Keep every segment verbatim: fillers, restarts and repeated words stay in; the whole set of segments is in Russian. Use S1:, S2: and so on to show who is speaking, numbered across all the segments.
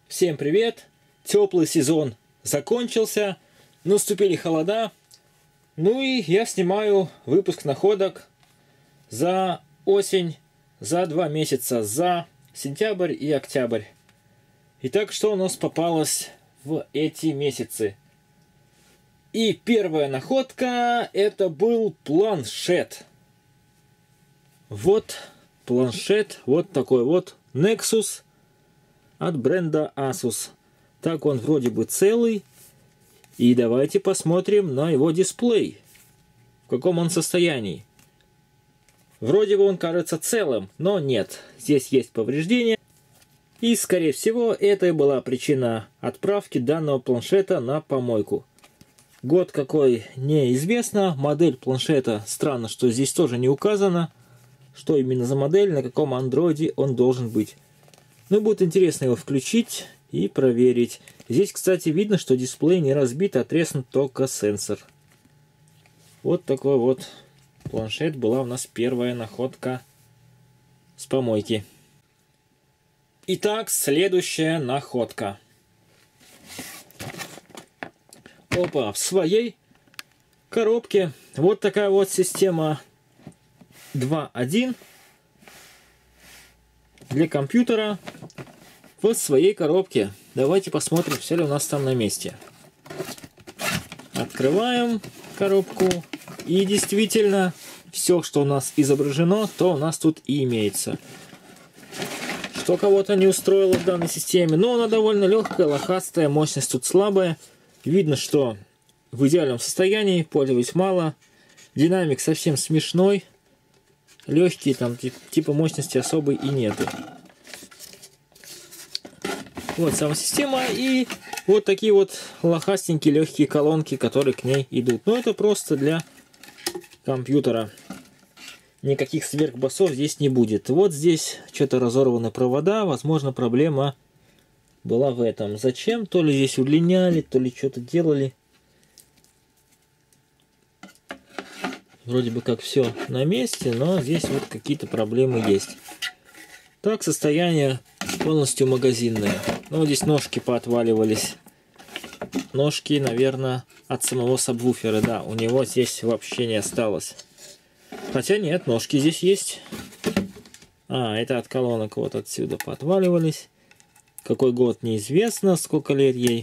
S1: Всем привет! Теплый сезон закончился, наступили холода. Ну и я снимаю выпуск находок за осень, за два месяца, за сентябрь и октябрь. Итак, что у нас попалось в эти месяцы? И первая находка — это был планшет. Вот планшет, вот такой вот Nexus от бренда Asus. Так, он вроде бы целый. И давайте посмотрим на его дисплей. В каком он состоянии. Вроде бы он кажется целым, но нет. Здесь есть повреждения. И, скорее всего, это и была причина отправки данного планшета на помойку. Год какой неизвестно. Модель планшета, странно, что здесь тоже не указано, что именно за модель, на каком андроиде он должен быть. Ну, будет интересно его включить и проверить. Здесь, кстати, видно, что дисплей не разбит, а треснут только сенсор. Вот такой вот планшет была у нас первая находка с помойки. Итак, следующая находка. Опа, в своей коробке вот такая вот система два один для компьютера в своей коробке. Давайте посмотрим, все ли у нас там на месте. Открываем коробку. И действительно, все, что у нас изображено, то у нас тут и имеется. Что кого-то не устроило в данной системе, но она довольно легкая, лохастая, мощность тут слабая. Видно, что в идеальном состоянии, пользовались мало. Динамик совсем смешной. Легкие, там типа мощности особой и нету. Вот сама система и вот такие вот лохастенькие легкие колонки, которые к ней идут. Но это просто для компьютера. Никаких сверхбасов здесь не будет. Вот здесь что-то разорваны провода. Возможно, проблема была в этом. Зачем? То ли здесь удлиняли, то ли что-то делали. Вроде бы как все на месте, но здесь вот какие-то проблемы есть. Так, состояние полностью магазинное. Ну, здесь ножки поотваливались. Ножки, наверное, от самого сабвуфера. Да, у него здесь вообще не осталось. Хотя нет, ножки здесь есть. А, это от колонок вот отсюда поотваливались. Какой год неизвестно, сколько лет ей.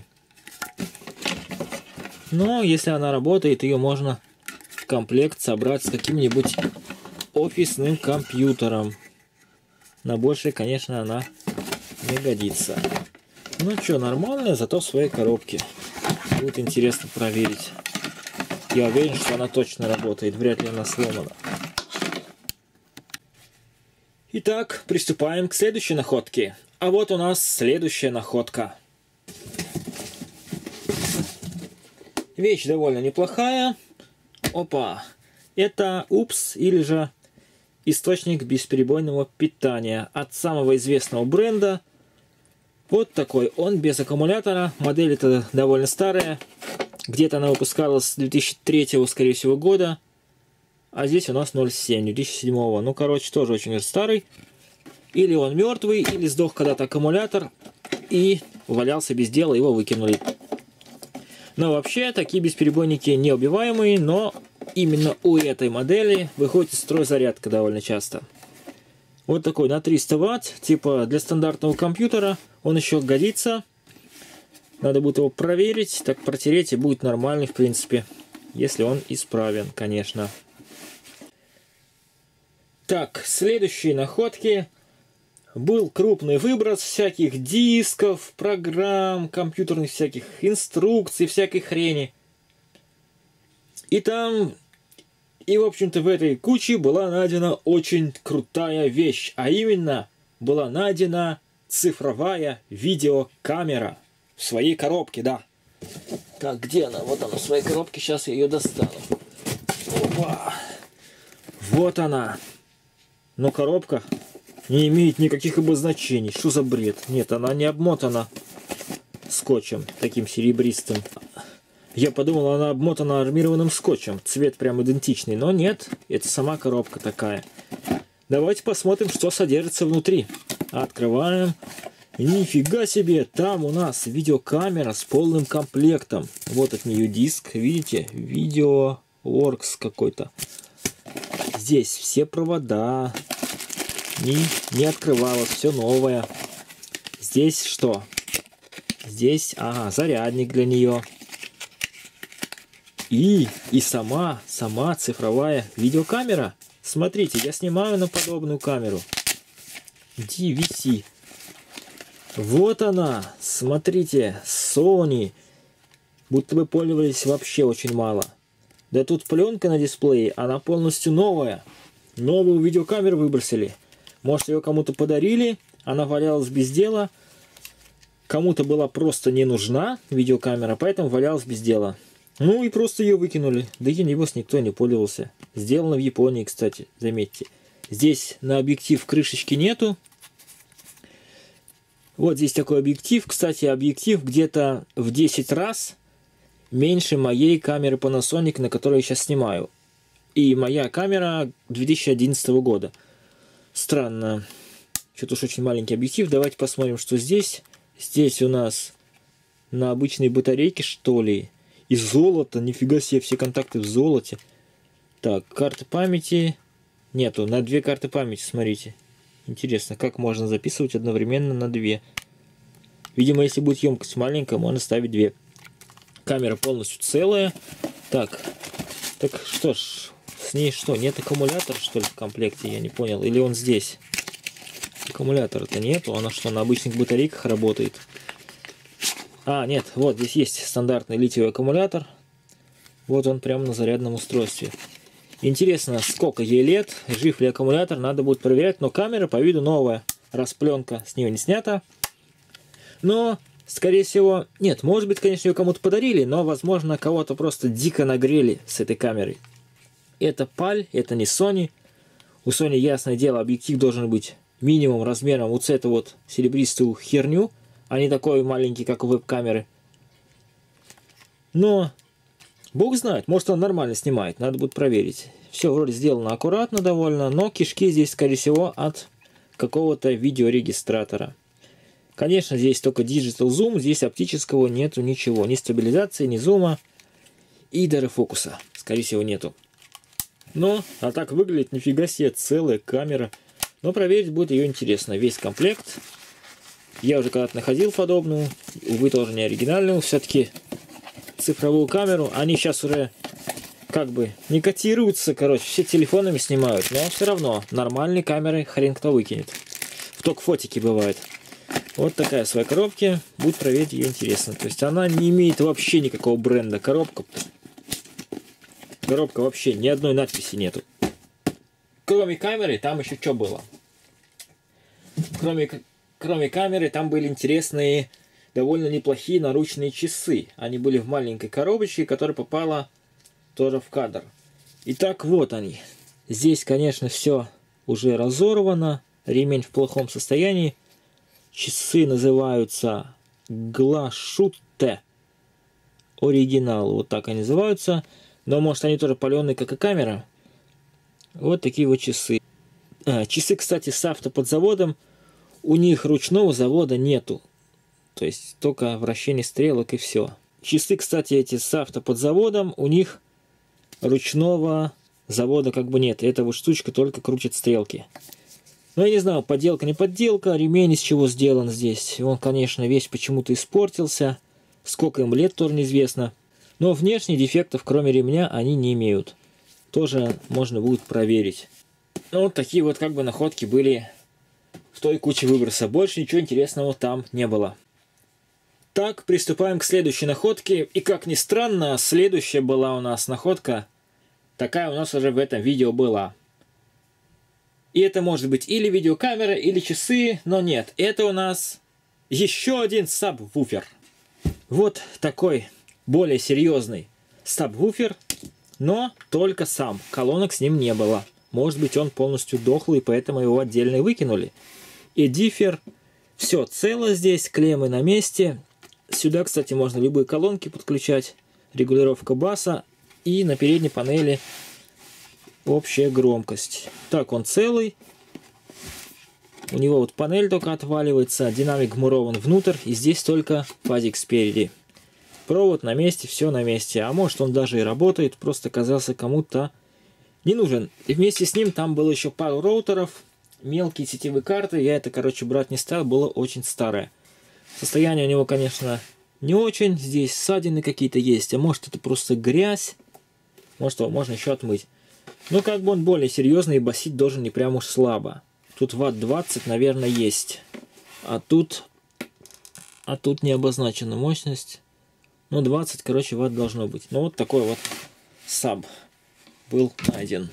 S1: Но если она работает, ее можно в комплект собрать с каким-нибудь офисным компьютером. На большее, конечно, она не годится. Ну что, нормальная, зато в своей коробке. Будет интересно проверить. Я уверен, что она точно работает. Вряд ли она сломана. Итак, приступаем к следующей находке. А вот у нас следующая находка. Вещь довольно неплохая. Опа. Это упс или же источник бесперебойного питания от самого известного бренда. Вот такой он, без аккумулятора. Модель эта довольно старая. Где-то она выпускалась с две тысячи третьего, скорее всего, года. А здесь у нас ноль семь, две тысячи седьмого. Ну, короче, тоже очень старый. Или он мертвый, или сдох когда-то аккумулятор и валялся без дела, его выкинули. Но вообще, такие бесперебойники неубиваемые, но именно у этой модели выходит из строя зарядка довольно часто. Вот такой на триста ватт, типа для стандартного компьютера. Он еще годится. Надо будет его проверить, так протереть, и будет нормальный, в принципе. Если он исправен, конечно. Так, следующие находки. Был крупный выброс всяких дисков, программ, компьютерных всяких инструкций, всякой хрени. И там, и в общем-то в этой куче была найдена очень крутая вещь. А именно, была найдена цифровая видеокамера. В своей коробке, да. Так, где она? Вот она в своей коробке. Сейчас я ее достану. Опа. Вот она. Но коробка не имеет никаких обозначений. Что за бред? Нет, она не обмотана скотчем таким серебристым. Я подумал, она обмотана армированным скотчем. Цвет прям идентичный. Но нет, это сама коробка такая. Давайте посмотрим, что содержится внутри. Открываем. Нифига себе, там у нас видеокамера с полным комплектом. Вот от нее диск, видите, VideoWorks какой-то. Здесь все провода, не, не открывалось, все новое. Здесь что? Здесь, ага, зарядник для нее. И, и сама, сама цифровая видеокамера. Смотрите, я снимаю на подобную камеру. ди ви си. Вот она, смотрите, Sony. Будто бы пользовались вообще очень мало. Да тут пленка на дисплее, она полностью новая. Новую видеокамеру выбросили. Может, ее кому-то подарили, она валялась без дела. Кому-то была просто не нужна видеокамера, поэтому валялась без дела. Ну и просто ее выкинули. Да и небось никто не пользовался. Сделано в Японии, кстати, заметьте. Здесь на объектив крышечки нету. Вот здесь такой объектив. Кстати, объектив где-то в десять раз меньше моей камеры Panasonic, на которой я сейчас снимаю. И моя камера две тысячи одиннадцатого года. Странно. Что-то уж очень маленький объектив. Давайте посмотрим, что здесь. Здесь у нас на обычной батарейке, что ли. И золото. Нифига себе, все контакты в золоте. Так, карты памяти. Нету. На две карты памяти, смотрите. Интересно, как можно записывать одновременно на две. Видимо, если будет емкость маленькая, можно ставить две. Камера полностью целая. Так, так что ж, с ней что, нет аккумулятора, что ли, в комплекте? Я не понял. Или он здесь? Аккумулятора-то нету. Она что, на обычных батарейках работает? А, нет, вот здесь есть стандартный литиевый аккумулятор. Вот он прямо на зарядном устройстве. Интересно, сколько ей лет, жив ли аккумулятор, надо будет проверять. Но камера по виду новая, раз пленка с нее не снята. Но, скорее всего, нет, может быть, конечно, ее кому-то подарили, но, возможно, кого-то просто дико нагрели с этой камерой. Это паль, это не Sony. У Sony, ясное дело, объектив должен быть минимум размером вот с эту вот серебристую херню, а не такой маленький, как у веб-камеры. Но... Бог знает, может он нормально снимает, надо будет проверить. Все вроде сделано аккуратно довольно, но кишки здесь, скорее всего, от какого-то видеорегистратора. Конечно, здесь только Digital Zoom, здесь оптического нету ничего. Ни стабилизации, ни зума и даже фокуса, скорее всего, нету. Но, а так выглядит, нифига себе, целая камера. Но проверить будет ее интересно. Весь комплект. Я уже когда-то находил подобную, увы, тоже не оригинальную, все-таки... цифровую камеру, они сейчас уже как бы не котируются, короче, все телефонами снимают, но все равно нормальные камеры хрен кто выкинет. Только фотики бывают. Вот такая своя коробка, будет проверить ее интересно. То есть она не имеет вообще никакого бренда. Коробка, коробка вообще ни одной надписи нету. Кроме камеры, там еще что было? Кроме, кроме камеры, там были интересные... довольно неплохие наручные часы. Они были в маленькой коробочке, которая попала тоже в кадр. Итак, вот они. Здесь, конечно, все уже разорвано. Ремень в плохом состоянии. Часы называются Glashütte. Оригинал. Вот так они называются. Но, может, они тоже паленые, как и камера. Вот такие вот часы. А, часы, кстати, с автоподзаводом. У них ручного завода нету. То есть только вращение стрелок и все. Часы, кстати, эти с автоподзаводом, у них ручного завода как бы нет. Эта вот штучка только крутит стрелки. Ну, я не знаю, подделка, не подделка, ремень из чего сделан здесь. Он, конечно, весь почему-то испортился. Сколько им лет, тоже неизвестно. Но внешних дефектов, кроме ремня, они не имеют. Тоже можно будет проверить. Ну, вот такие вот как бы находки были в той куче выброса. Больше ничего интересного там не было. Так, приступаем к следующей находке. И как ни странно, следующая была у нас находка. Такая у нас уже в этом видео была. И это может быть или видеокамера, или часы, но нет. Это у нас еще один сабвуфер. Вот такой более серьезный сабвуфер, но только сам. Колонок с ним не было. Может быть, он полностью дохлый, поэтому его отдельно выкинули. И диффер. Все цело здесь, клеммы на месте. Сюда, кстати, можно любые колонки подключать. Регулировка баса. И на передней панели общая громкость. Так, он целый. У него вот панель только отваливается, динамик вмурован внутрь, и здесь только пазик спереди. Провод на месте, все на месте. А может он даже и работает, просто оказался кому-то не нужен. И вместе с ним там было еще пару роутеров, мелкие сетевые карты. Я это, короче, брать не стал, было очень старое. Состояние у него, конечно, не очень. Здесь ссадины какие-то есть, а может это просто грязь. Может его можно еще отмыть. Но как бы он более серьезный и басить должен не прям уж слабо. Тут ватт двадцать, наверное, есть. А тут... А тут не обозначена мощность. Ну, двадцать, короче, ватт должно быть. Ну, вот такой вот саб был найден.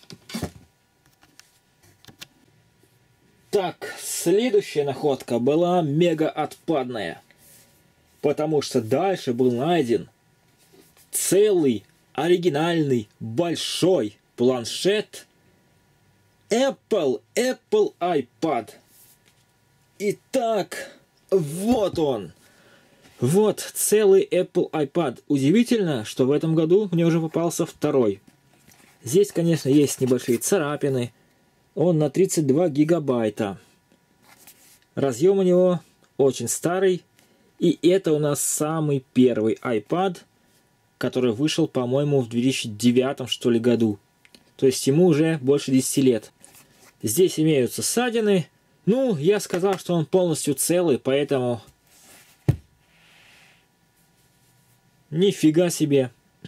S1: Так, следующая находка была мега отпадная. Потому что дальше был найден целый, оригинальный, большой планшет Apple, Apple iPad. Итак, вот он. Вот целый Apple iPad. Удивительно, что в этом году мне уже попался второй. Здесь, конечно, есть небольшие царапины. Он на тридцать два гигабайта. Разъем у него очень старый. И это у нас самый первый iPad, который вышел, по-моему, в две тысячи девятом, что ли, году. То есть ему уже больше десяти лет. Здесь имеются ссадины. Ну, я сказал, что он полностью целый, поэтому... Нифига себе.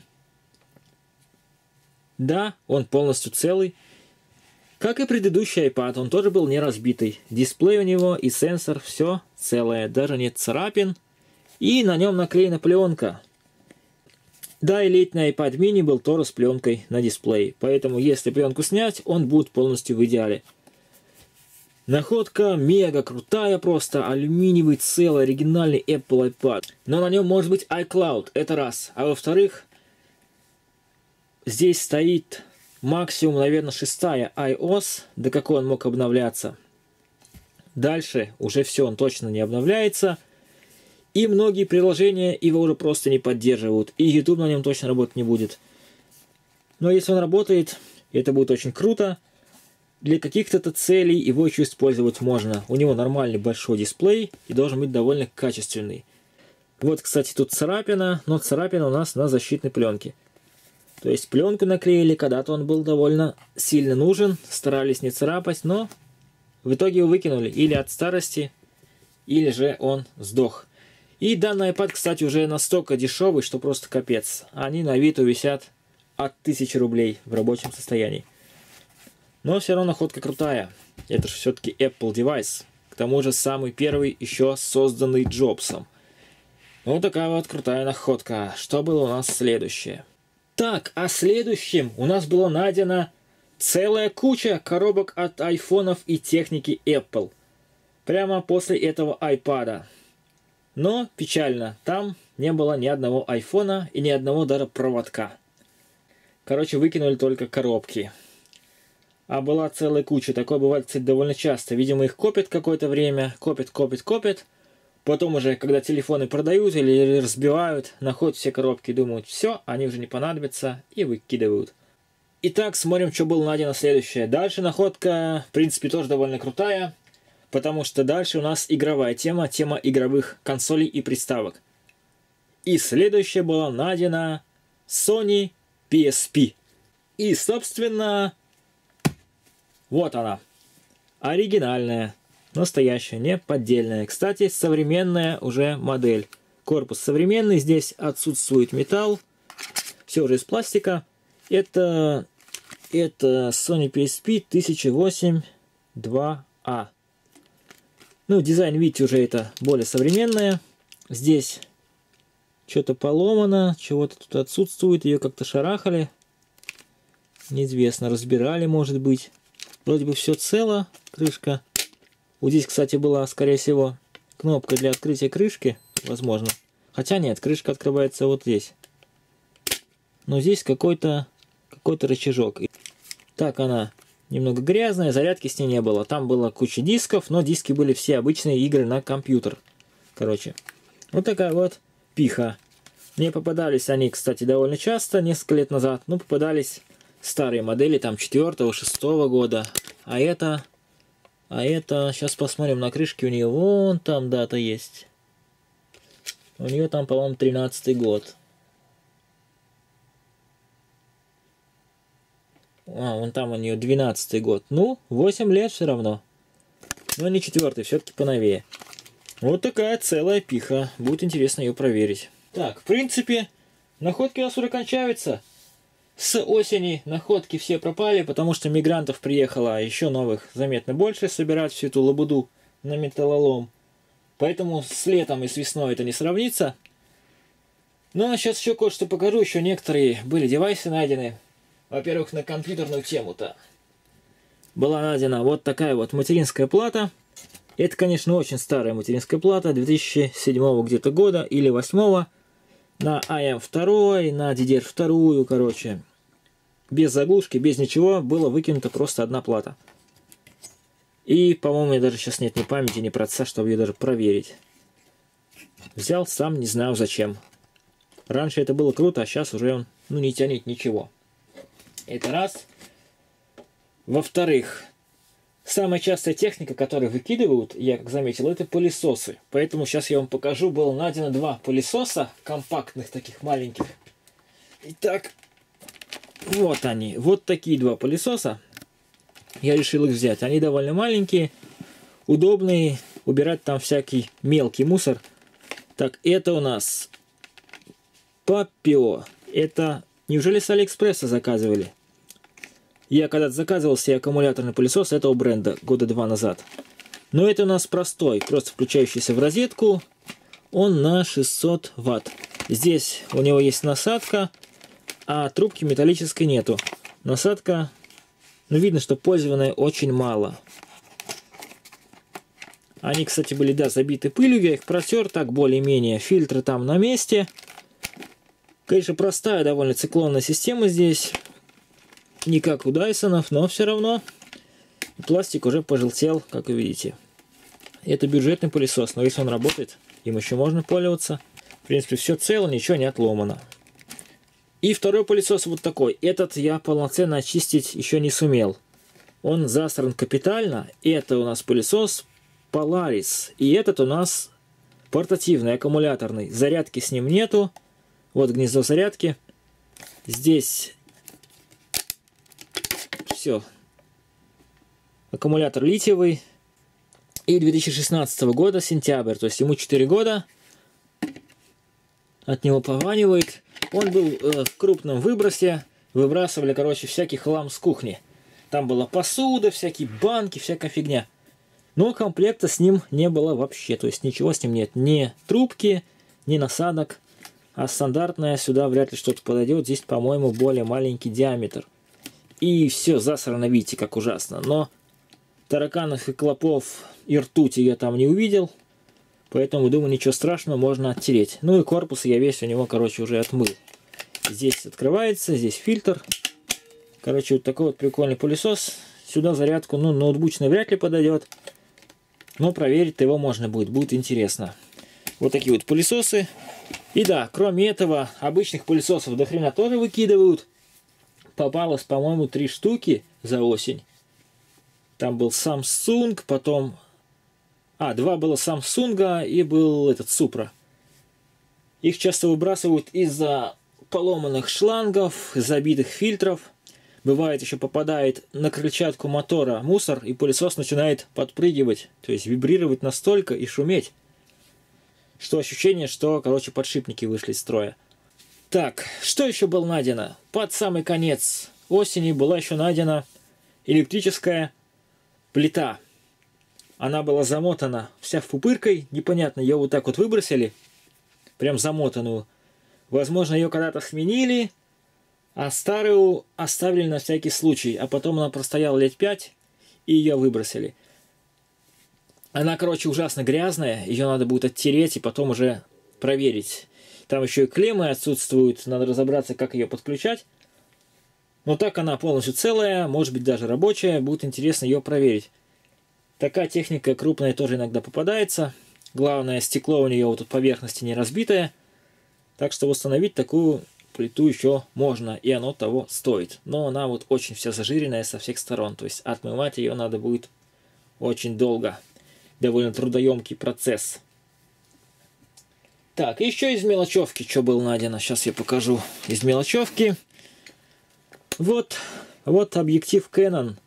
S1: Да, он полностью целый. Как и предыдущий iPad, он тоже был не разбитый. Дисплей у него и сенсор, все целое. Даже нет царапин. И на нем наклеена пленка. Да, и летний iPad mini был тоже с пленкой на дисплее. Поэтому, если пленку снять, он будет полностью в идеале. Находка мега крутая просто. Алюминиевый целый оригинальный Apple iPad. Но на нем может быть iCloud. Это раз. А во-вторых, здесь стоит максимум, наверное, шестая iOS. До какой он мог обновляться. Дальше уже все, он точно не обновляется. И многие приложения его уже просто не поддерживают. И YouTube на нем точно работать не будет. Но если он работает, это будет очень круто. Для каких-то целей его еще использовать можно. У него нормальный большой дисплей и должен быть довольно качественный. Вот, кстати, тут царапина, но царапина у нас на защитной пленке. То есть пленку наклеили, когда-то он был довольно сильно нужен, старались не царапать, но в итоге его выкинули или от старости, или же он сдох. И данный iPad, кстати, уже настолько дешевый, что просто капец. Они на Авито висят от тысячи рублей в рабочем состоянии. Но все равно находка крутая. Это же все-таки Apple девайс. К тому же самый первый, еще созданный Джобсом. Ну, такая вот крутая находка. Что было у нас следующее? Так, а следующим у нас была найдена целая куча коробок от айфонов и техники Apple. Прямо после этого iPad. Но печально, там не было ни одного айфона и ни одного даже проводка. Короче, выкинули только коробки. А была целая куча. Такое бывает, кстати, довольно часто. Видимо, их копят какое-то время. Копят, копят, копят. Потом уже, когда телефоны продают или разбивают, находят все коробки и думают, все, они уже не понадобятся, и выкидывают. Итак, смотрим, что было найдено следующее. Дальше находка, в принципе, тоже довольно крутая. Потому что дальше у нас игровая тема. Тема игровых консолей и приставок. И следующее была найдена Sony пи эс пи. И, собственно... Вот она. Оригинальная. Настоящая, не поддельная. Кстати, современная уже модель. Корпус современный. Здесь отсутствует металл. Все уже из пластика. Это, это Sony пи эс пи тысяча восемь два а. Ну, дизайн, видите, уже это более современная. Здесь что-то поломано. Чего-то тут отсутствует. Ее как-то шарахали. Неизвестно, разбирали, может быть. Вроде бы все цело, крышка. Вот здесь, кстати, была, скорее всего, кнопка для открытия крышки, возможно. Хотя нет, крышка открывается вот здесь. Но здесь какой-то какой-то рычажок. Так, она немного грязная, зарядки с ней не было. Там была куча дисков, но диски были все обычные игры на компьютер. Короче, вот такая вот пиха. Мне попадались они, кстати, довольно часто, несколько лет назад. Ну, попадались... Старые модели, там, четвёртого, шестого года. А это А это, сейчас посмотрим, на крышке у нее вон там дата есть. У нее там, по-моему, тринадцатый год. А, вон там у нее двенадцатый год. Ну, восемь лет все равно. Но не четвертый, все-таки поновее. Вот такая целая пиха. Будет интересно ее проверить. Так, в принципе, находки у нас уже кончаются. С осени находки все пропали, потому что мигрантов приехало еще новых заметно больше собирать всю эту лабуду на металлолом. Поэтому с летом и с весной это не сравнится. Ну а сейчас еще кое-что покажу. Еще некоторые были девайсы найдены. Во-первых, на компьютерную тему-то была найдена вот такая вот материнская плата. Это, конечно, очень старая материнская плата, две тысячи седьмого где-то года или восьмого. На а эм два, на ди ди ар два, короче. Без заглушки, без ничего, была выкинута просто одна плата. И, по-моему, у меня даже сейчас нет ни памяти, ни процесса, чтобы ее даже проверить. Взял сам, не знаю зачем. Раньше это было круто, а сейчас уже, ну, не тянет ничего. Это раз. Во-вторых, самая частая техника, которую выкидывают, я как заметил, это пылесосы. Поэтому сейчас я вам покажу. Было найдено два пылесоса, компактных таких маленьких. Итак, вот они. Вот такие два пылесоса. Я решил их взять. Они довольно маленькие, удобные. Убирать там всякий мелкий мусор. Так, это у нас Папио. Это... Неужели с Алиэкспресса заказывали? Я когда-то заказывал себе аккумуляторный пылесос этого бренда года два назад. Но это у нас простой, просто включающийся в розетку. Он на шестьсот ватт. Здесь у него есть насадка, а трубки металлической нету. Насадка, ну видно, что пользованная очень мало. Они, кстати, были, да, забиты пылью, я их протер так более-менее. Фильтры там на месте. Конечно, простая довольно циклонная система здесь. Не как у Дайсонов, но все равно пластик уже пожелтел, как вы видите. Это бюджетный пылесос, но если он работает, им еще можно пользоваться. В принципе, все цело, ничего не отломано. И второй пылесос вот такой. Этот я полноценно очистить еще не сумел. Он засран капитально. Это у нас пылесос Polaris. И этот у нас портативный, аккумуляторный. Зарядки с ним нету. Вот гнездо зарядки. Здесь все. Аккумулятор литиевый. И две тысячи шестнадцатого года, сентябрь. То есть ему четыре года. От него пованивает. Он был э, в крупном выбросе. Выбрасывали, короче, всякий хлам с кухни. Там была посуда, всякие банки, всякая фигня. Но комплекта с ним не было вообще. То есть ничего с ним нет. Ни трубки, ни насадок. А стандартная сюда вряд ли что-то подойдет. Здесь, по-моему, более маленький диаметр. И все засрано, видите, как ужасно. Но тараканов и клопов и ртути я там не увидел. Поэтому, думаю, ничего страшного, можно оттереть. Ну и корпус я весь у него, короче, уже отмыл. Здесь открывается, здесь фильтр. Короче, вот такой вот прикольный пылесос. Сюда зарядку, ну, ноутбучный вряд ли подойдет. Но проверить его можно будет, будет интересно. Вот такие вот пылесосы. И да, кроме этого, обычных пылесосов до хрена тоже выкидывают. Попалось, по-моему, три штуки за осень. Там был Samsung, потом... А, два было Samsung и был этот Supra. Их часто выбрасывают из-за поломанных шлангов, забитых фильтров. Бывает, еще попадает на крыльчатку мотора мусор, и пылесос начинает подпрыгивать, то есть вибрировать настолько и шуметь, что ощущение, что, короче, подшипники вышли из строя. Так, что еще было найдено? Под самый конец осени была еще найдена электрическая плита. Она была замотана вся в пупыркой, непонятно, ее вот так вот выбросили, прям замотанную. Возможно, ее когда-то сменили, а старую оставили на всякий случай, а потом она простояла лет пять, и ее выбросили. Она, короче, ужасно грязная, ее надо будет оттереть и потом уже проверить. Там еще и клеммы отсутствуют, надо разобраться, как ее подключать. Но так она полностью целая, может быть даже рабочая, будет интересно ее проверить. Такая техника крупная тоже иногда попадается. Главное, стекло у нее вот тут поверхности не разбитое. Так что восстановить такую плиту еще можно, и оно того стоит. Но она вот очень вся зажиренная со всех сторон. То есть отмывать ее надо будет очень долго. Довольно трудоемкий процесс. Так, еще из мелочевки, что было найдено. Сейчас я покажу из мелочевки. Вот, вот объектив Canon.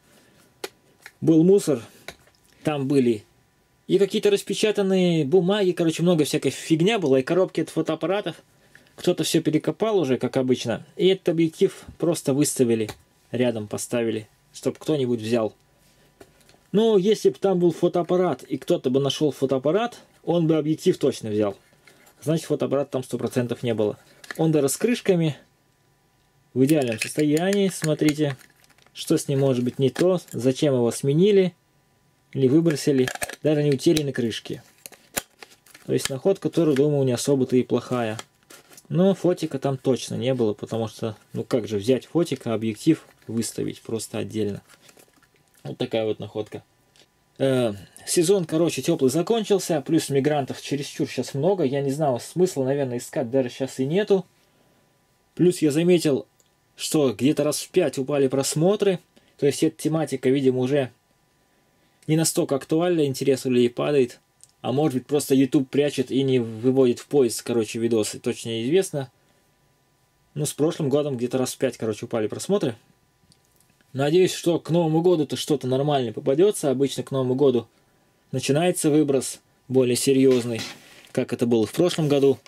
S1: Был мусор. Там были и какие-то распечатанные бумаги. Короче, много всякой фигня была. И коробки от фотоаппаратов. Кто-то все перекопал уже, как обычно. И этот объектив просто выставили. Рядом поставили. Чтобы кто-нибудь взял. Ну, если бы там был фотоаппарат, и кто-то бы нашел фотоаппарат, он бы объектив точно взял. Значит, фотоаппарата там сто процентов не было. Он даже с крышками. В идеальном состоянии. Смотрите, что с ним может быть не то. Зачем его сменили. Или выбросили. Даже не утеряны крышки. То есть находка, которая, думаю, не особо-то и плохая. Но фотика там точно не было. Потому что, ну как же взять фотика, объектив выставить просто отдельно. Вот такая вот находка. Э, сезон, короче, теплый закончился. Плюс мигрантов чересчур сейчас много. Я не знал, смысла, наверное, искать даже сейчас и нету. Плюс я заметил, что где-то раз в пять упали просмотры. То есть эта тематика, видимо, уже не настолько актуальна. Интерес у людей падает. А может быть, просто YouTube прячет и не выводит в поиск, короче, видосы. Точно неизвестно. Ну, с прошлым годом где-то раз в пять, короче, упали просмотры. Надеюсь, что к Новому году-то что-то нормальное попадется. Обычно к Новому году начинается выброс более серьезный, как это было в прошлом году.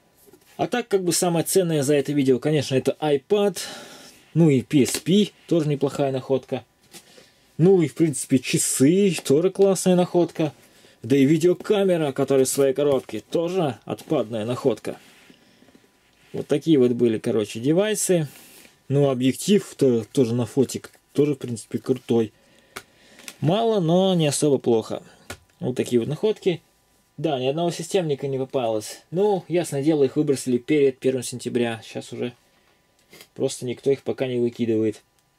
S1: А так, как бы самое ценное за это видео, конечно, это iPad. Ну и пи эс пи, тоже неплохая находка. Ну и, в принципе, часы, тоже классная находка. Да и видеокамера, которая в своей коробке, тоже отпадная находка. Вот такие вот были, короче, девайсы. Ну, объектив-то тоже на фотик, тоже, в принципе, крутой. Мало, но не особо плохо. Вот такие вот находки. Да, ни одного системника не попалось. Ну, ясное дело, их выбросили перед первым сентября. Сейчас уже просто никто их пока не выкидывает.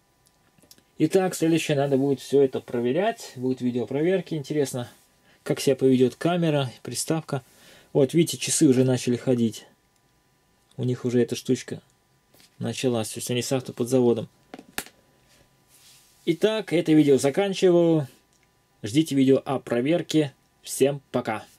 S1: Итак, следующее, надо будет все это проверять. Будет видеопроверки, интересно, как себя поведет камера, приставка. Вот, видите, часы уже начали ходить. У них уже эта штучка началась, то есть они с автоподзаводом. Итак, это видео заканчиваю. Ждите видео о проверке. Всем пока!